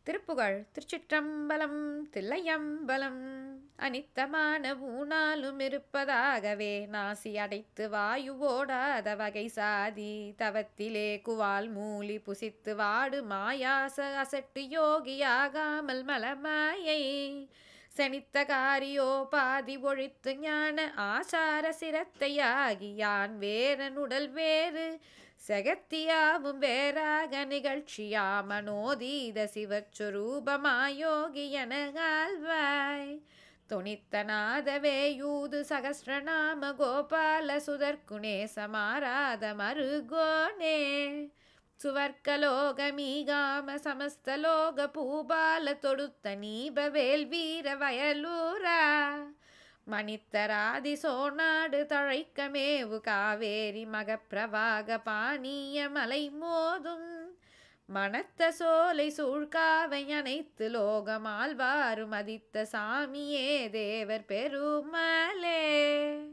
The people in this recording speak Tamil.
திருப்புகழ் திருச்சிற்றம்பலம் தில்லையம்பலம். அனித்தமான ஊனாலும் இருப்பதாகவே நாசி அடைத்து வாயுவோடாத வகை சாதி தவத்திலே குவால் மூலி புசித்து வாடு மாயாச அசட்டு யோகியாகாமல் மலமாயை செனித்த காரியோ பாதி ஒழித்து ஞான ஆசார சிரத்தையாகியான் வேறன் உடல் வேறு செகத்தியாவும் வேறாக நிகழ்ச்சியா மனோதீத சிவச்சுரூபமாயோகியன ஆழ்வாய் துணித்தநாதவே யூது சகஸ்ரநாம கோபால சுதர்க்குணே சமாராத மருகோனே சுவர்க்கலோகமீகாம சமஸ்தலோக பூபால தொடுத்த நீபவேல் வீர வயலூரா மணித்தராதி சோநாடு தழைக்கமேவு காவேரி மகப்பிரவாக பாணிய மலை மோதும் மணத்த சோலை சூழ்காவை அனைத்து லோகமால்வாறு மதித்த சாமியே தேவர் பெருமலே.